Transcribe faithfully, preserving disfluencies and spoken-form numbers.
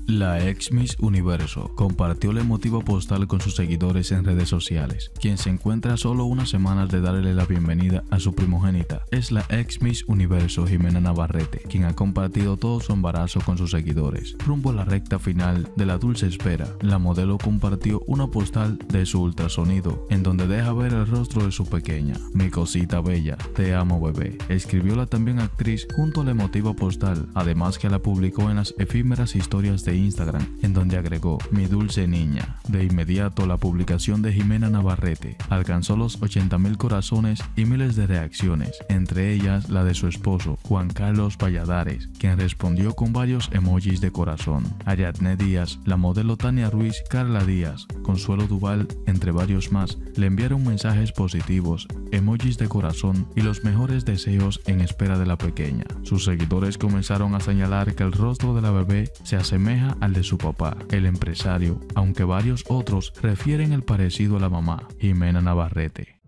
La ex Miss Universo compartió la emotiva postal con sus seguidores en redes sociales, quien se encuentra a solo unas semanas de darle la bienvenida a su primogénita. Es la ex Miss Universo Ximena Navarrete, quien ha compartido todo su embarazo con sus seguidores. Rumbo a la recta final de la dulce espera, la modelo compartió una postal de su ultrasonido, en donde deja ver el rostro de su pequeña. Mi cosita bella, te amo bebé, escribió la también actriz junto a la emotiva postal, además que la publicó en las efímeras historias de Instagram, en donde agregó: mi dulce niña. De inmediato la publicación de Ximena Navarrete alcanzó los ochenta mil corazones y miles de reacciones, entre ellas la de su esposo Juan Carlos Valladares, quien respondió con varios emojis de corazón. Ariadne Díaz, la modelo Tania Ruiz, Carla Díaz, Consuelo Duval, entre varios más, le enviaron mensajes positivos, emojis de corazón y los mejores deseos en espera de la pequeña. Sus seguidores comenzaron a señalar que el rostro de la bebé se asemeja al de su papá, el empresario, aunque varios otros refieren el parecido a la mamá, Ximena Navarrete.